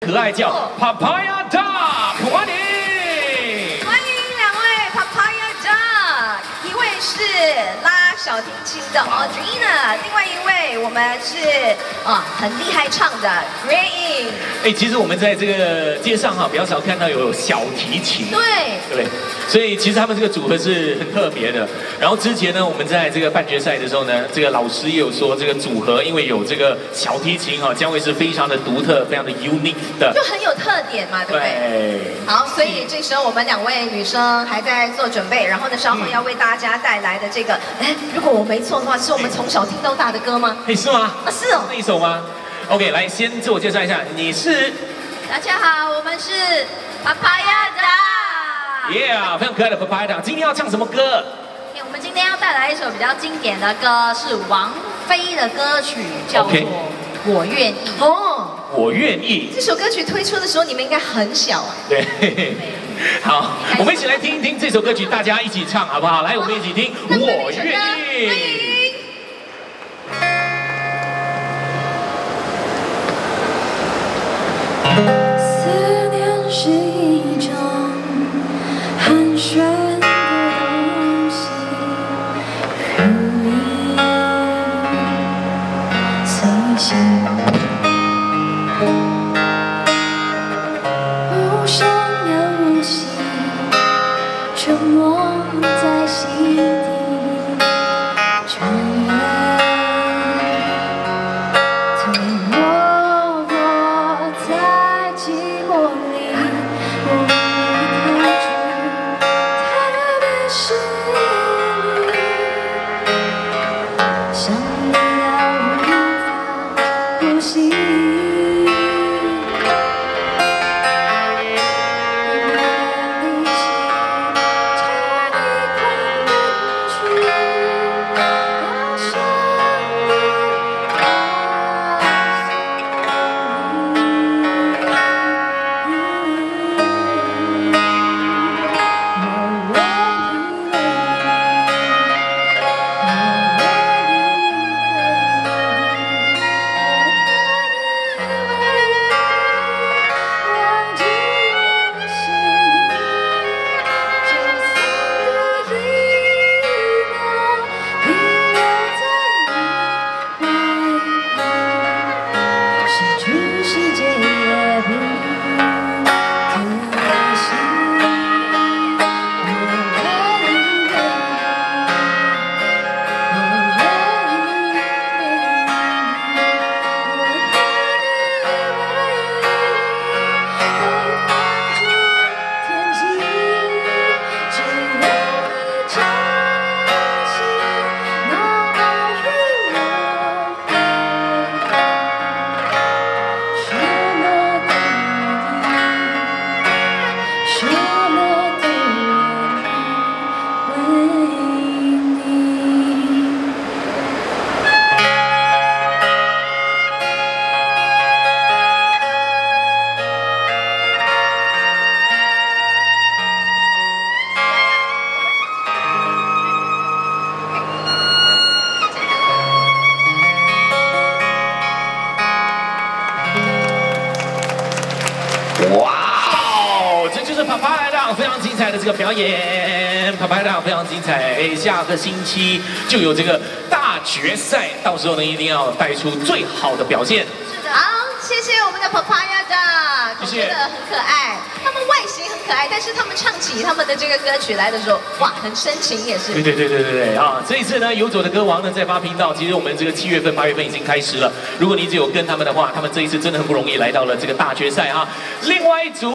可爱叫 Papaya Duck， 欢迎！ 欢迎两位 Papaya Duck， 一位是拉小提琴的 Audrina， 另外一位我们是很厉害唱的 Green。 其实我们在这个街上比较少看到有小提琴，对，所以其实他们这个组合是很特别的。然后之前呢，我们在这个半决赛的时候呢，这个老师也有说，这个组合因为有这个小提琴将会是非常的独特、非常的 unique 的， 就很有特点嘛，对不对？好，所以这时候我们两位女生还在做准备，然后呢，稍后要为大家带来的这个，如果我没错的话，是我们从小听到大的歌吗？ 是吗？ 是哦， 那一首吗 ？OK， 来先自我介绍一下，你是？ 大家好，我们是 Papaya Duck。 非常可爱的 Papaya Duck。今天要唱什么歌？ 我们今天要带来一首比较经典的歌，是王菲的歌曲，叫做《我愿意》。 我愿意。 这首歌曲推出的时候，你们应该很小啊。 对。好，我们一起来听一听这首歌曲，大家一起唱好不好？来，我们一起听《我愿意》。欢迎。 思念是一种寒暄的东西，如影随形，无声有息，沉默在心底，穿越。想你到无法呼吸， 哇，这就是 Papaya Duck 非常精彩的这个表演 ，Papaya Duck 非常精彩。下个星期就有这个大决赛，到时候呢一定要带出最好的表现。 是的，好，谢谢我们的 Papaya Duck， 我觉得很可爱。他们外形很可爱，但是他们唱起他们的这个歌曲来的时候，哇，很深情也是。 对啊！这一次呢，游走的歌王呢在发频道，其实我们这个7月份、8月份已经开始了。如果你一直有跟他们的话，他们这一次真的很不容易来到了这个大决赛啊。另外一组。